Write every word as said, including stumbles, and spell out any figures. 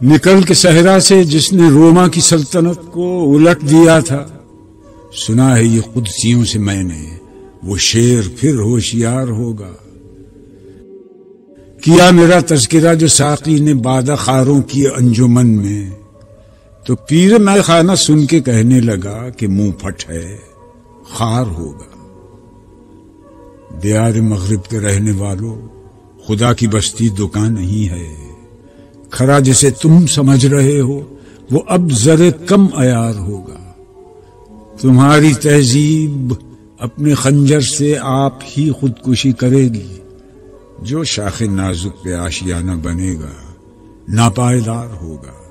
निकल के सहरा से जिसने रोमा की सल्तनत को उलट दिया था, सुना है ये कुदसियों से मैंने, वो शेर फिर होशियार होगा। किया मेरा तज़किरा जो साकी ने बादा खारों की अंजुमन में, तो पीर मैं खाना सुन के कहने लगा कि मुंह फट है, खार होगा। दियार मगरिब के रहने वालों, खुदा की बस्ती दुकान नहीं है। खरा जिसे तुम समझ रहे हो वो अब जरे कम अयार होगा। तुम्हारी तहजीब अपने खंजर से आप ही खुदकुशी करेगी। जो शाखे नाजुक पे आशियाना बनेगा नापायदार होगा।